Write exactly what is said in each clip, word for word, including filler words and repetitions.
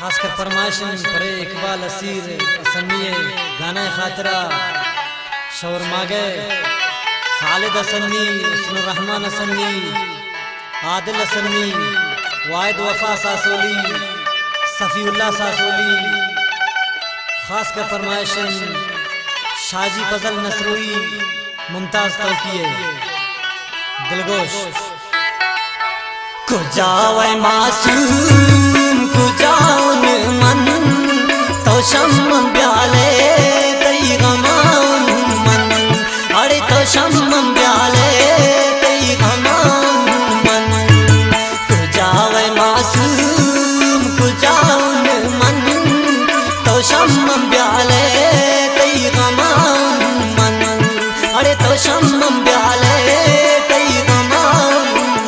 खासकर फरमाइशन परे इकबाल असीर असनिए गाना खातरा शौर मागे खालिद असनी उसनुर रहमान असनी आदिल असनी वाहिद वफा सासोली सफ़ीउल्लाह सासोली। खासकर फरमाइशन शाजी फजल नसरोई मुमताज तौकीए दिलगोश कुजावे मासूम कुजाउन मन तो शम ब्याले तई गमान मन अरे तो शम ब्याले तई गमान मन कुजावे मासूम कुजाउन मन तो शम ब्याले तई गमान मन अरे तो शम ब्याले तई गमान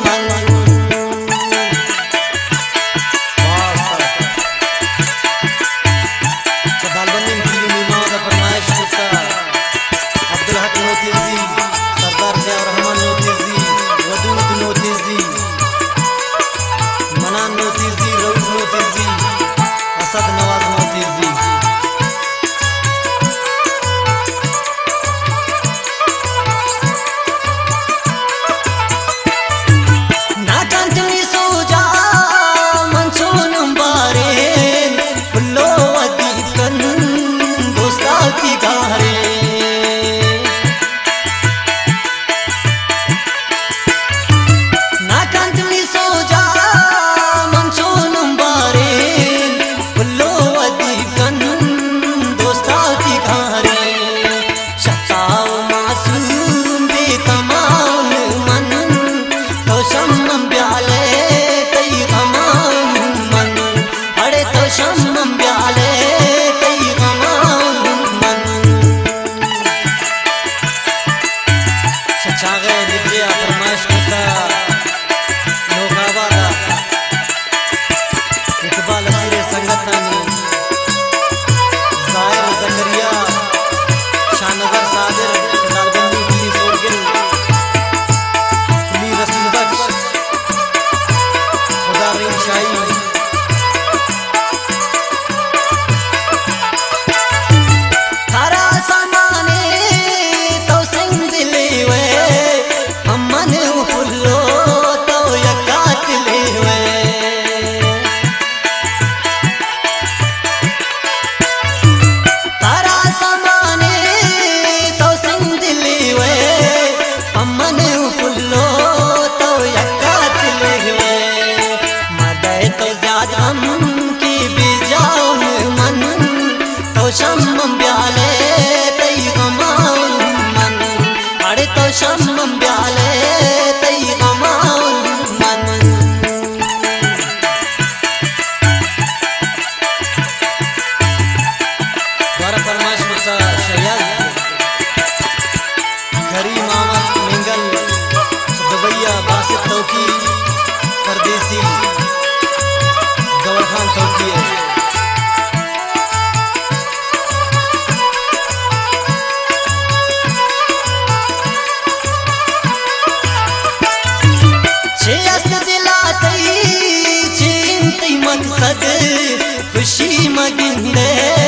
खुशी मगिंदे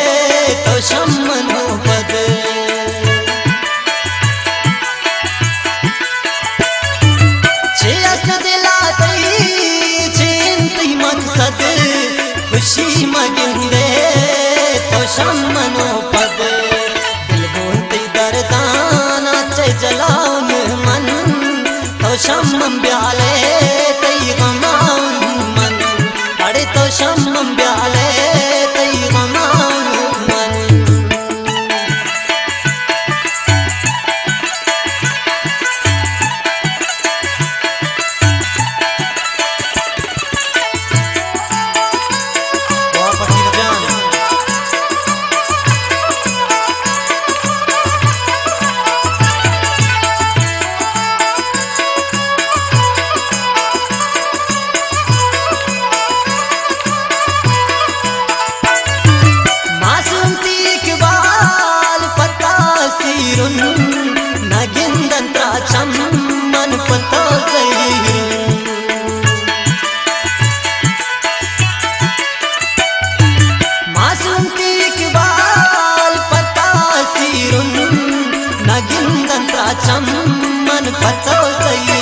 तो शम्मनो पद छेस्त दिलाती चिंती मकसद खुशी मगिंदे तो शम्मनो पद दिल गोंती दर्दाना चे जलाउन मन तो शम्मम ब्याले तई गमान मन अरे तो शम्मम ब्याले मन पतो सही